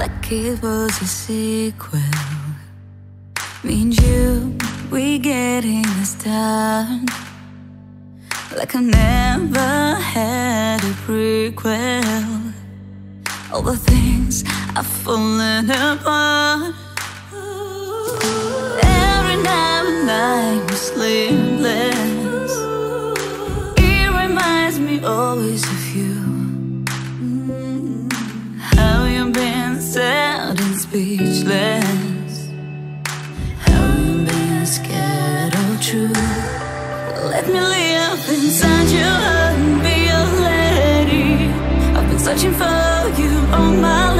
like it was a sequel. Me and you, we getting this done, like I never had a prequel. All the things I've fallen apart. Every night when I'm sleepless, it reminds me always of you. How you've been sad and speechless, how you've been scared of truth. Let me live inside your heart and be your lady. I've been searching for you all my life.